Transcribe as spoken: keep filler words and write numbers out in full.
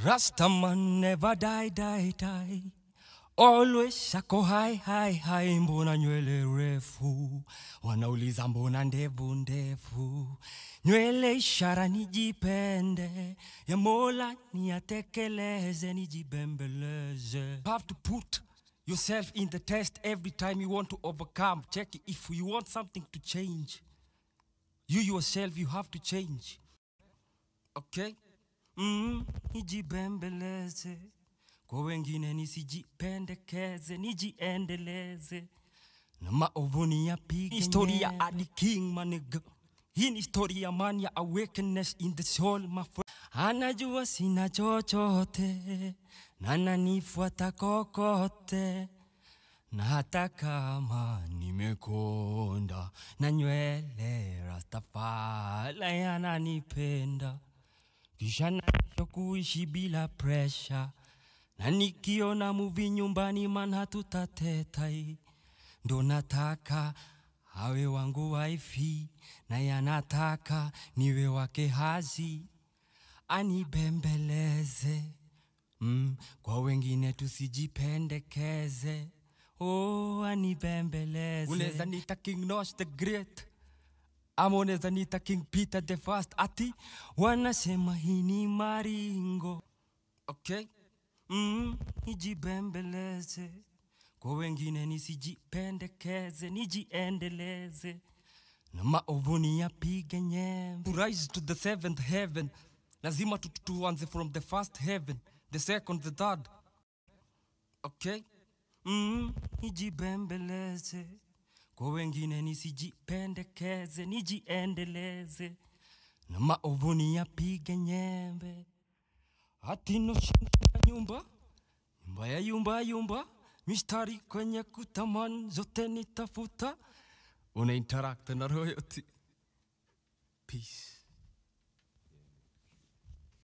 Rastaman never die, die, die. Always ako high, high, high. Mbona nywele refu, wanauliza mbona ndevu ndefu. Nywele ishara nijipende, ya Mola niyatekeleze nijibembeleze. You have to put yourself in the test every time you want to overcome. Check if you want something to change. You yourself, you have to change. Okay? Mm, nijibembeleze. Kwa wengine nisijipendekeze, nijiendeleze. Na maovu niyapige. Historia ya the king, my nigga. Hii ni story ya man ya awakeness in the soul, my friend. Anajua sina chochote, na ananifuata kokote. Na hata kama nimekonda, na nywele rastafari ananipenda. Kisha naisha kuishi bila pressure. Na nikiona movie nyumbani man hatutatetai. Ndo nataka awe wangu waifi, na yanataka niwe wake hazi. Anibembeleze, mm, kwa wengine tusijipendekeze. Oh, anibembeleze. Uneza nita King Nosh the Great, ama uneza nita King Peter the First. Ati wanasema hii ni maringo. Okay? Mm, nijibembeleze. Kwa wengine nisijipendekeze, nijiendeleze. Na maovu niyapige nyembe. To rise to the seventh heaven, lazima tutuanze from the first heaven, the second, the third. Okay? Mm, nijibembeleze. Kwa wengine nisijipendekeze, nijiendeleze. Na maovu niyapige nyembe. Ati noshinda nyumba, nyumba ya yumba yumba. Mistari kwenye kutaman zote nitafuta. Una interact na royalty. Peace.